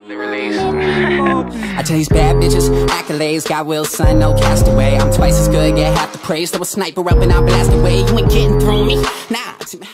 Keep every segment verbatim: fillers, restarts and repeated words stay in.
I tell these bad bitches, accolades, got will, son, no castaway. I'm twice as good, get half the praise. Throw a sniper up and I'll blast away. You ain't getting through me, nah.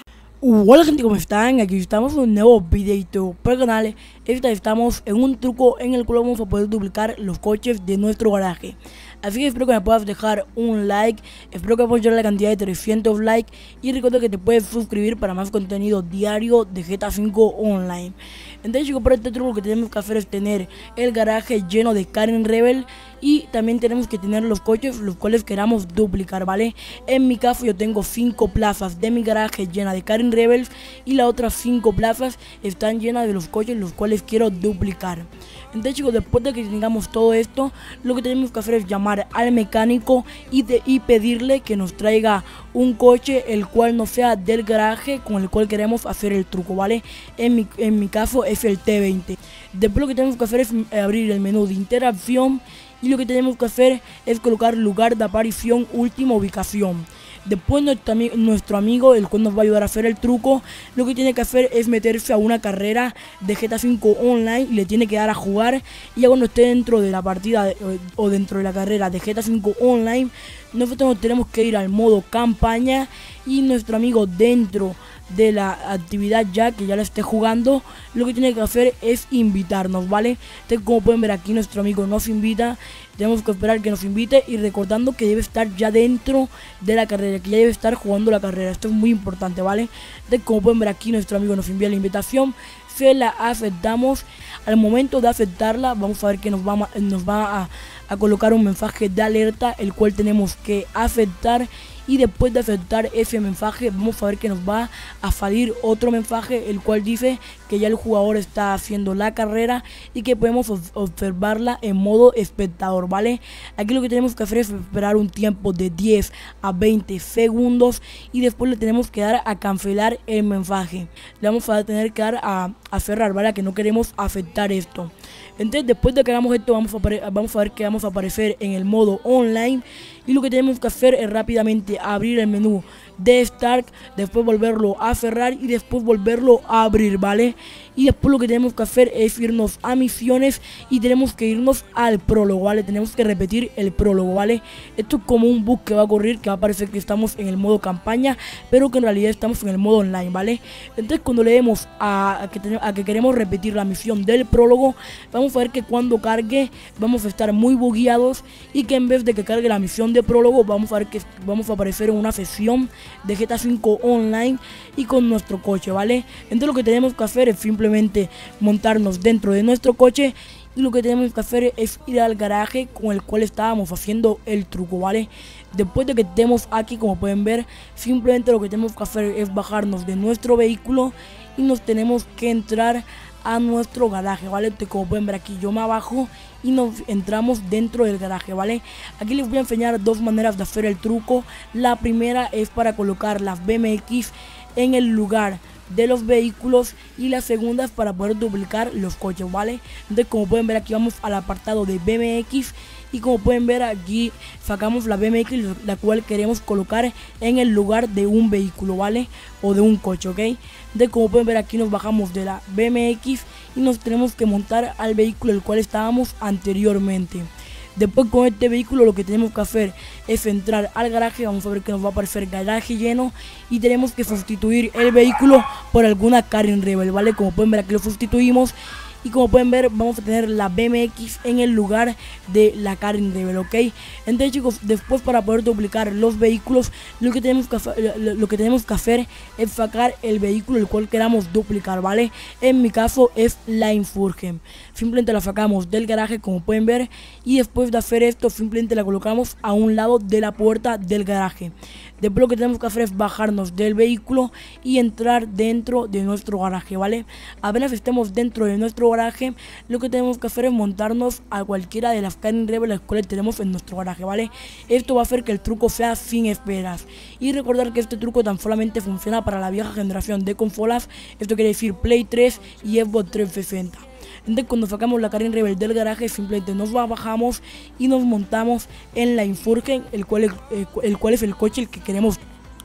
Hola gente, ¿cómo están? Aquí estamos en un nuevo videito para el canal. Esta vez estamos en un truco en el cual vamos a poder duplicar los coches de nuestro garaje. Así que espero que me puedas dejar un like, espero que puedas llegar a la cantidad de trescientos likes. Y recuerda que te puedes suscribir para más contenido diario de G T A cinco Online. Entonces chicos, para este truco lo que tenemos que hacer es tener el garaje lleno de Karen Rebel. Y también tenemos que tener los coches los cuales queramos duplicar, ¿vale? En mi caso yo tengo cinco plazas de mi garaje llena de Karen Rebels. Y las otras cinco plazas están llenas de los coches los cuales quiero duplicar. Entonces chicos, después de que tengamos todo esto, lo que tenemos que hacer es llamar al mecánico y, de, y pedirle que nos traiga un coche el cual no sea del garaje con el cual queremos hacer el truco, ¿vale? En mi, en mi caso es el T veinte. Después lo que tenemos que hacer es abrir el menú de interacción. Y lo que tenemos que hacer es colocar lugar de aparición, última ubicación. Después nuestro, nuestro amigo, el cual nos va a ayudar a hacer el truco, lo que tiene que hacer es meterse a una carrera de G T A cinco Online y le tiene que dar a jugar. Y ya cuando esté dentro de la partida de, o dentro de la carrera de G T A cinco Online, nosotros tenemos que ir al modo campaña. Y nuestro amigo dentro de la actividad ya que ya la esté jugando, lo que tiene que hacer es invitarnos, ¿vale? Entonces, como pueden ver aquí, nuestro amigo nos invita. Tenemos que esperar que nos invite y recordando que debe estar ya dentro de la carrera, que ya debe estar jugando la carrera. Esto es muy importante, ¿vale? Entonces, como pueden ver aquí, nuestro amigo nos envía la invitación, se la aceptamos. Al momento de aceptarla, vamos a ver que nos va, nos va a, a colocar un mensaje de alerta, el cual tenemos que aceptar. Y después de aceptar ese mensaje, vamos a ver que nos va a salir otro mensaje, el cual dice que ya el jugador está haciendo la carrera y que podemos observarla en modo espectador, ¿vale? Aquí lo que tenemos que hacer es esperar un tiempo de diez a veinte segundos y después le tenemos que dar a cancelar el mensaje. Le vamos a tener que dar a, a cerrar, ¿vale? Que no queremos aceptar esto. Entonces, después de que hagamos esto, vamos a, vamos a ver que vamos a aparecer en el modo online. Y lo que tenemos que hacer es rápidamente abrir el menú de Start, después volverlo a cerrar y después volverlo a abrir, ¿vale? Y después lo que tenemos que hacer es irnos a misiones y tenemos que irnos al prólogo, ¿vale? Tenemos que repetir el prólogo, ¿vale? Esto es como un bug que va a ocurrir, que va a parecer que estamos en el modo campaña, pero que en realidad estamos en el modo online, ¿vale? Entonces cuando le demos a, a, que, a que queremos repetir la misión del prólogo, vamos a ver que cuando cargue vamos a estar muy bugueados y que en vez de que cargue la misión de prólogo, vamos a ver que vamos a aparecer en una sesión de G T A cinco Online y con nuestro coche, ¿vale? Entonces lo que tenemos que hacer es simplemente montarnos dentro de nuestro coche y lo que tenemos que hacer es ir al garaje con el cual estábamos haciendo el truco, ¿vale? Después de que estemos aquí, como pueden ver, simplemente lo que tenemos que hacer es bajarnos de nuestro vehículo y nos tenemos que entrar a nuestro garaje, ¿vale? Entonces, como pueden ver aquí, yo me abajo y nos entramos dentro del garaje, ¿vale? Aquí les voy a enseñar dos maneras de hacer el truco. La primera es para colocar las B M X en el lugar de los vehículos y la segunda es para poder duplicar los coches, ¿vale? Entonces, como pueden ver aquí, vamos al apartado de B M X y como pueden ver aquí sacamos la B M X, la cual queremos colocar en el lugar de un vehículo, ¿vale? O de un coche, ¿ok? Entonces, como pueden ver aquí, nos bajamos de la B M X y nos tenemos que montar al vehículo el cual estábamos anteriormente. Después, con este vehículo lo que tenemos que hacer es entrar al garaje. Vamos a ver que nos va a aparecer garaje lleno y tenemos que sustituir el vehículo por alguna Karen Rebel, ¿vale? Como pueden ver aquí lo sustituimos. Y como pueden ver, vamos a tener la B M X en el lugar de la Karen Rebel, ¿ok? Entonces chicos, después para poder duplicar los vehículos, lo que tenemos que, lo que, tenemos que hacer es sacar el vehículo el cual queramos duplicar, ¿vale? En mi caso es la Insurgent. Simplemente la sacamos del garaje, como pueden ver. Y después de hacer esto, simplemente la colocamos a un lado de la puerta del garaje. Después lo que tenemos que hacer es bajarnos del vehículo y entrar dentro de nuestro garaje, ¿vale? Apenas estemos dentro de nuestro garaje, lo que tenemos que hacer es montarnos a cualquiera de las Karen Rebel las cuales tenemos en nuestro garaje, ¿vale? Esto va a hacer que el truco sea sin esperas. Y recordar que este truco tan solamente funciona para la vieja generación de consolas. Esto quiere decir Play tres y Xbox trescientos sesenta. Entonces cuando sacamos la Karen Rebel del garaje, simplemente nos bajamos y nos montamos en la Insurgent, el cual, el, el cual es el coche el que queremos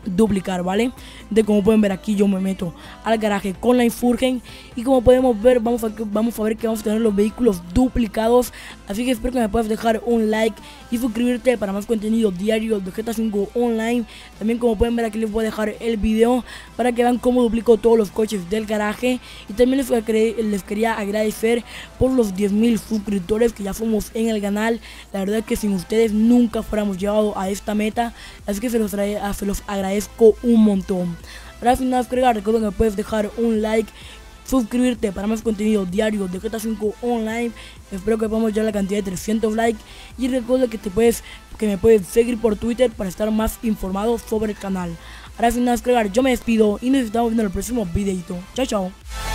duplicar, ¿vale? De como pueden ver aquí yo me meto al garaje con la Insurgent y como podemos ver vamos a, vamos a ver que vamos a tener los vehículos duplicados, así que espero que me puedas dejar un like y suscribirte para más contenido diario de G T A cinco Online. También como pueden ver aquí les voy a dejar el video para que vean cómo duplico todos los coches del garaje y también les, les quería agradecer por los diez mil suscriptores que ya somos en el canal. La verdad es que sin ustedes nunca fuéramos llegado a esta meta, así que se los, trae, se los agradezco un montón. Ahora sin nada que agregar, recuerda que puedes dejar un like, suscribirte para más contenido diario de G T A cinco Online. Espero que podamos llegar a la cantidad de trescientos likes y recuerda que te puedes que me puedes seguir por Twitter para estar más informado sobre el canal. Ahora sin nada que agregar, yo me despido y nos estamos viendo en el próximo videito. Chao, chao.